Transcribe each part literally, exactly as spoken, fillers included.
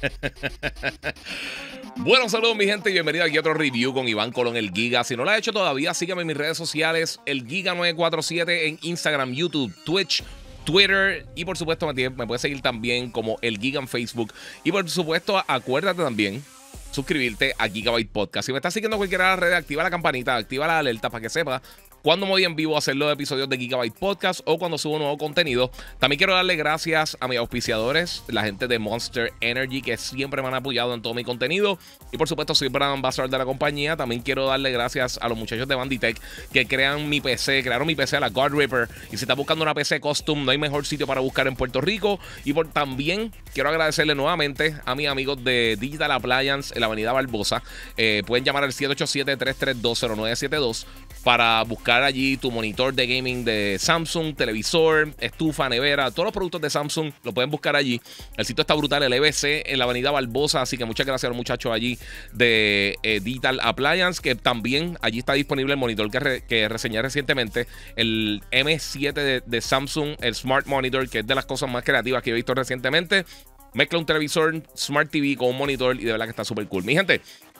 Bueno, saludos mi gente y bienvenido aquí a otro review con Iván Colón, el Giga. Si no lo has hecho todavía, sígueme en mis redes sociales, el Giga nueve cuatro siete en Instagram, YouTube, Twitch, Twitter y por supuesto me, me puedes seguir también como el Giga en Facebook. Y por supuesto, acuérdate también suscribirte a Gigabyte Podcast. Si me estás siguiendo en cualquiera de las redes, activa la campanita, activa la alerta para que sepas cuando me voy en vivo a hacer los episodios de Gigabyte Podcast o cuando subo nuevo contenido. También quiero darle gracias a mis auspiciadores, la gente de Monster Energy, que siempre me han apoyado en todo mi contenido. Y por supuesto, soy brand ambassador de la compañía. También quiero darle gracias a los muchachos de Banditech que crean mi P C, crearon mi P C, la God Ripper. Y si estás buscando una P C custom, no hay mejor sitio para buscar en Puerto Rico. Y por, también quiero agradecerle nuevamente a mis amigos de Digital Appliance en la avenida Barbosa. Eh, pueden llamar al siete ocho siete, tres tres dos, cero nueve siete dos para buscar allí tu monitor de gaming de Samsung, televisor, estufa, nevera, todos los productos de Samsung lo pueden buscar allí. El sitio está brutal, el E B C en la avenida Barbosa, así que muchas gracias a los muchachos allí de eh, Digital Appliance, que también allí está disponible el monitor que, re, que reseñé recientemente, el M siete de, de Samsung, el Smart Monitor, que es de las cosas más creativas que he visto recientemente. Mezcla un televisor Smart T V con un monitor y de verdad que está súper cool. Mi gente,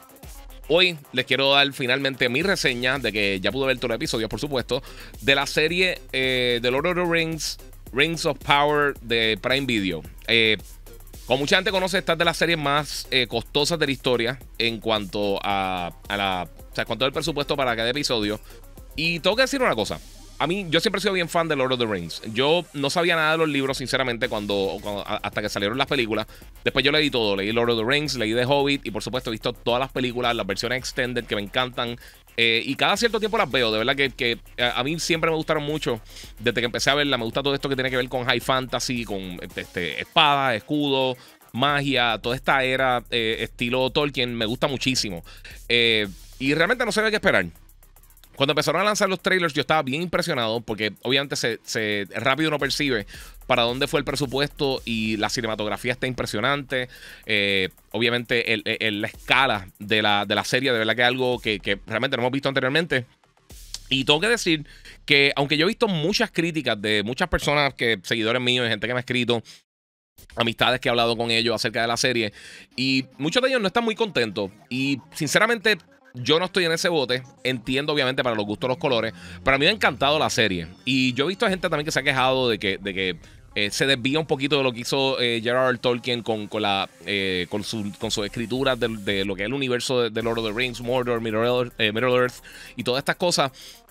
hoy les quiero dar finalmente mi reseña de que ya pude ver todos los episodios, por supuesto, de la serie eh, de Lord of the Rings, Rings of Power de Prime Video. Eh, como mucha gente conoce, esta es de las series más eh, costosas de la historia en cuanto a, a la, o sea, cuanto al presupuesto para cada episodio. Y tengo que decir una cosa. A mí, yo siempre he sido bien fan de Lord of the Rings. Yo no sabía nada de los libros, sinceramente, cuando, cuando hasta que salieron las películas. Después yo leí todo. Leí Lord of the Rings, leí The Hobbit y, por supuesto, he visto todas las películas, las versiones extended que me encantan. Eh, y cada cierto tiempo las veo. De verdad que, que a mí siempre me gustaron mucho. Desde que empecé a verla, me gusta todo esto que tiene que ver con high fantasy, con este, espadas, escudos, magia, toda esta era eh, estilo Tolkien. Me gusta muchísimo. Eh, y realmente no sabía qué esperar. Cuando empezaron a lanzar los trailers, yo estaba bien impresionado porque obviamente se, se rápido uno percibe para dónde fue el presupuesto y la cinematografía está impresionante. Eh, obviamente el, el, la escala de la, de la serie de verdad que es algo que, que realmente no hemos visto anteriormente. Y tengo que decir que aunque yo he visto muchas críticas de muchas personas, que seguidores míos y gente que me ha escrito, amistades que he hablado con ellos acerca de la serie, y muchos de ellos no están muy contentos. Y sinceramente, yo no estoy en ese bote. Entiendo, obviamente, para los gustos los colores. Pero a mí me ha encantado la serie. Y yo he visto a gente también que se ha quejado de que, de que eh, se desvía un poquito de lo que hizo eh, J R R. Tolkien con, con, la, eh, con, su, con sus escrituras de, de lo que es el universo de, de Lord of the Rings, Mordor, Middle Earth, eh, Middle Earth y todas estas cosas.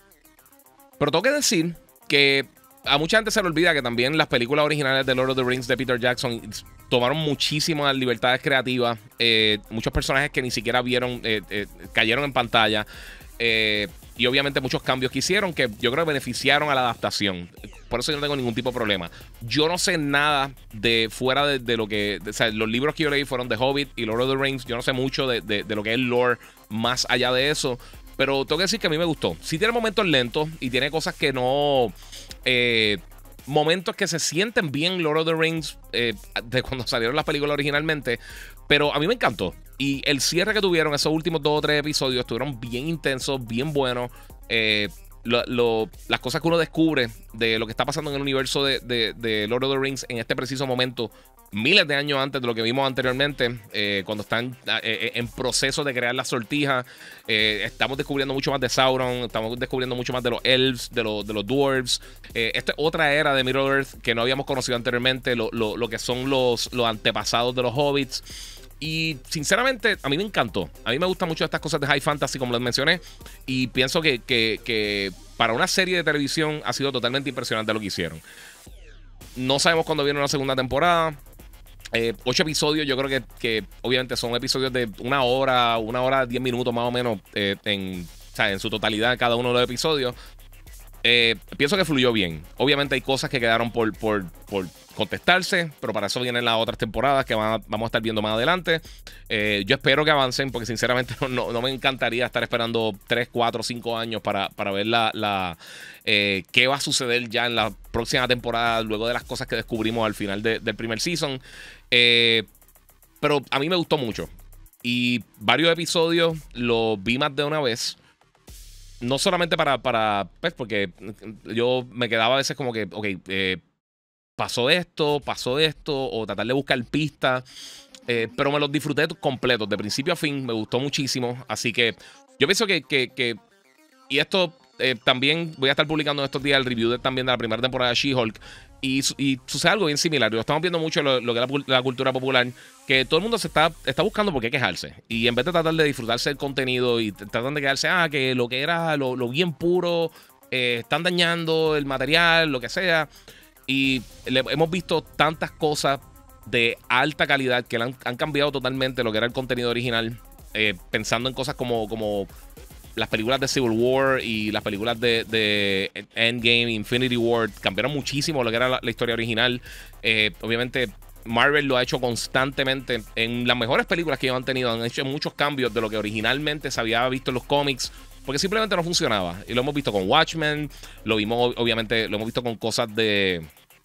Pero tengo que decir que a mucha gente se le olvida que también las películas originales de Lord of the Rings de Peter Jackson tomaron muchísimas libertades creativas. Eh, muchos personajes que ni siquiera vieron, eh, eh, cayeron en pantalla. Eh, y obviamente muchos cambios que hicieron que yo creo que beneficiaron a la adaptación. Por eso yo no tengo ningún tipo de problema. Yo no sé nada de fuera de, de lo que... De, o sea, los libros que yo leí fueron The Hobbit y Lord of the Rings. Yo no sé mucho de, de, de lo que es el lore más allá de eso. Pero tengo que decir que a mí me gustó. Sí tiene momentos lentos y tiene cosas que no... Eh, momentos que se sienten bien Lord of the Rings eh, de cuando salieron las películas originalmente. Pero a mí me encantó. Y el cierre que tuvieron, esos últimos dos o tres episodios, estuvieron bien intensos, bien buenos. Eh, lo, lo, las cosas que uno descubre de lo que está pasando en el universo de, de, de Lord of the Rings en este preciso momento, miles de años antes de lo que vimos anteriormente, eh, cuando están eh, en proceso de crear las sortijas. Eh, estamos descubriendo mucho más de Sauron, estamos descubriendo mucho más de los elves, de, lo, de los dwarves. Eh, esta es otra era de Middle Earth que no habíamos conocido anteriormente, lo, lo, lo que son los, los antepasados de los hobbits. Y sinceramente, a mí me encantó. A mí me gustan mucho estas cosas de high fantasy, como les mencioné. Y pienso que, que, que para una serie de televisión ha sido totalmente impresionante lo que hicieron. No sabemos cuándo viene una segunda temporada. Eh, ocho episodios, yo creo que, que obviamente son episodios de una hora, una hora, diez minutos más o menos eh, en, o sea, en su totalidad cada uno de los episodios. Eh, pienso que fluyó bien. Obviamente hay cosas que quedaron por, por, por contestarse, pero para eso vienen las otras temporadas que van a, vamos a estar viendo más adelante. Eh, yo espero que avancen, porque sinceramente no, no, no me encantaría estar esperando tres, cuatro, cinco años para, para ver la, la eh, qué va a suceder ya en la próxima temporada, luego de las cosas que descubrimos al final de, del primer season. Eh, pero a mí me gustó mucho. Y varios episodios los vi más de una vez. No solamente para, para, pues, porque yo me quedaba a veces como que, ok, eh, pasó esto, pasó esto, o tratar de buscar pistas. eh, pero me los disfruté completos, de principio a fin, me gustó muchísimo. Así que yo pienso que, que, que y esto eh, también voy a estar publicando en estos días el review de, también de la primera temporada de She-Hulk. Y, y sucede algo bien similar. Lo estamos viendo mucho lo, lo que es la, la cultura popular, que todo el mundo se está, está buscando por qué quejarse. Y en vez de tratar de disfrutarse del contenido y tratan de quedarse, ah, que lo que era lo, lo bien puro, eh, están dañando el material, lo que sea. Y le, hemos visto tantas cosas de alta calidad que han, han cambiado totalmente lo que era el contenido original. Eh, pensando en cosas como... como las películas de Civil War y las películas de, de Endgame, Infinity War, cambiaron muchísimo lo que era la, la historia original. Eh, obviamente, Marvel lo ha hecho constantemente en las mejores películas que ellos han tenido. Han hecho muchos cambios de lo que originalmente se había visto en los cómics, porque simplemente no funcionaba. Y lo hemos visto con Watchmen, lo vimos, obviamente, lo hemos visto con cosas de...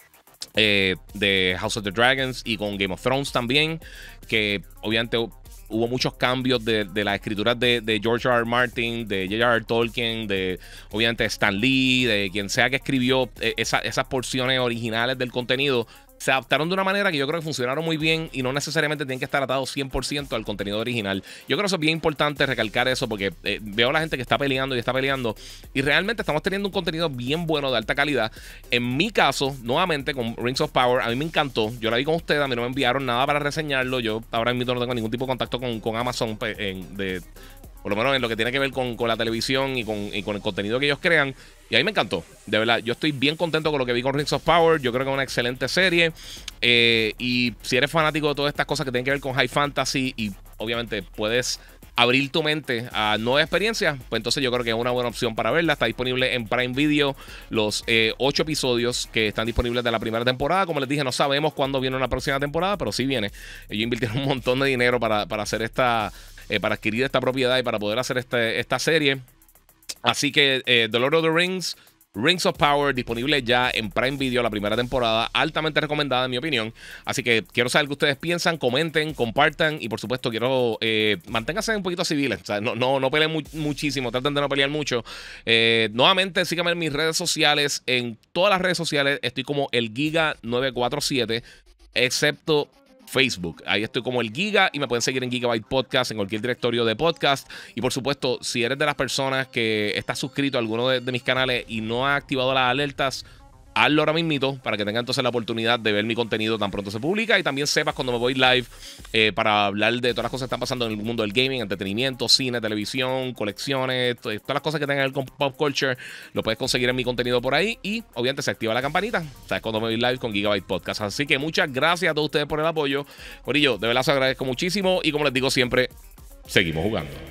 Eh, de House of the Dragons y con Game of Thrones también, que obviamente hubo muchos cambios de, de las escrituras de, de George R. R. Martin, de J R R. Tolkien, de obviamente Stan Lee, de quien sea que escribió esa, esas porciones originales del contenido. Se adaptaron de una manera que yo creo que funcionaron muy bien y no necesariamente tienen que estar atados cien por ciento al contenido original. Yo creo que eso es bien importante recalcar eso, porque eh, veo a la gente que está peleando y está peleando y realmente estamos teniendo un contenido bien bueno de alta calidad. En mi caso, nuevamente con Rings of Power, a mí me encantó. Yo la vi con ustedes, a mí no me enviaron nada para reseñarlo. Yo ahora mismo no tengo ningún tipo de contacto con, con Amazon en, de... por lo menos en lo que tiene que ver con, con la televisión y con, y con el contenido que ellos crean. Y a mí me encantó, de verdad. Yo estoy bien contento con lo que vi con Rings of Power. Yo creo que es una excelente serie. Eh, y si eres fanático de todas estas cosas que tienen que ver con High Fantasy y obviamente puedes abrir tu mente a nuevas experiencias, pues entonces yo creo que es una buena opción para verla. Está disponible en Prime Video los eh, ocho episodios que están disponibles de la primera temporada. Como les dije, no sabemos cuándo viene una próxima temporada, pero sí viene. Ellos invirtieron un montón de dinero para, para hacer esta... Eh, para adquirir esta propiedad y para poder hacer este, esta serie. Así que eh, The Lord of the Rings, Rings of Power, disponible ya en Prime Video la primera temporada, altamente recomendada en mi opinión. Así que quiero saber qué ustedes piensan, comenten, compartan y por supuesto quiero eh, manténganse un poquito civiles, o sea, no, no, no peleen mu muchísimo, traten de no pelear mucho. Eh, nuevamente síganme en mis redes sociales, en todas las redes sociales estoy como el Giga nueve cuatro siete, excepto Facebook. Ahí estoy como el Giga y me pueden seguir en Gigabyte Podcast, en cualquier directorio de podcast. Y por supuesto, si eres de las personas que está suscrito a alguno de, de mis canales y no ha activado las alertas, hazlo ahora mismito para que tenga entonces la oportunidad de ver mi contenido tan pronto se publica y también sepas cuando me voy live eh, para hablar de todas las cosas que están pasando en el mundo del gaming, entretenimiento, cine, televisión, colecciones, todas las cosas que tengan que ver con pop culture, lo puedes conseguir en mi contenido por ahí y obviamente se activa la campanita, sabes cuando me voy live con Gigabyte Podcast. Así que muchas gracias a todos ustedes por el apoyo. Corillo, de verdad se agradezco muchísimo y como les digo siempre, seguimos jugando.